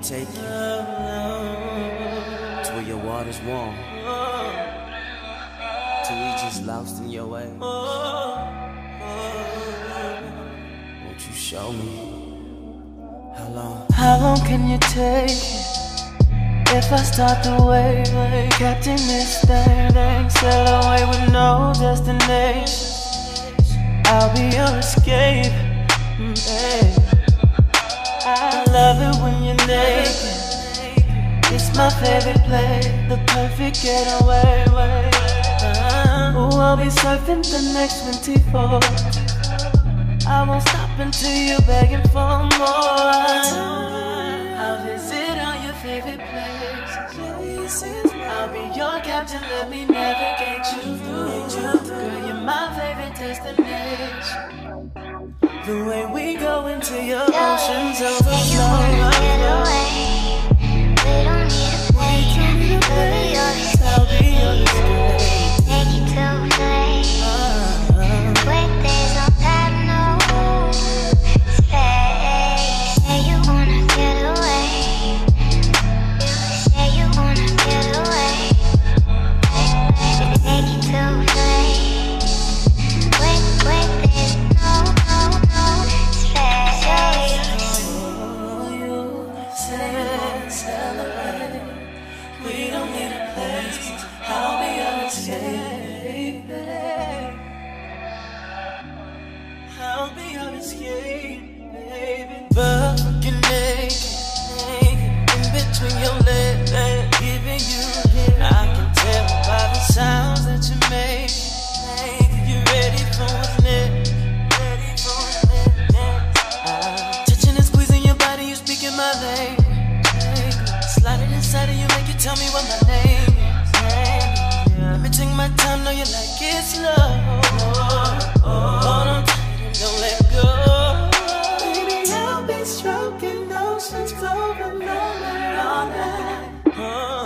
take you to where your water's warm, till we just lost in your way. Won't you show me how long? How long can you take it? If I start to wave, like Captain this thing, sail away with no destination. I'll be your escape, babe. I love it when you're naked. It's my favorite place, the perfect getaway. Ooh, I'll be surfing the next 24. I won't stop until you're begging for more. I'll visit all your favorite places. I'll be your captain, let me navigate you through. Girl, you're my favorite destination. The way we go into your oceans overflow. We don't need a place. I'll be your escape. Take you to a place where there's no time, no space. Say you wanna get away. Say you wanna get away. Take you to a place where there's no space. We don't need a place. I'll be your escape, babe. I'll be your escape, baby. But looking naked, in between your legs, giving you a hit. I can tell by the sounds that you make. You're ready for what's next. Touching and squeezing your body, you speaking my language. Sliding inside of you, make you tell me what my name is. Let me take my time, know you like it slow. Hold on tight and don't let go. Baby, I'll be stroking oceans, clover, all night.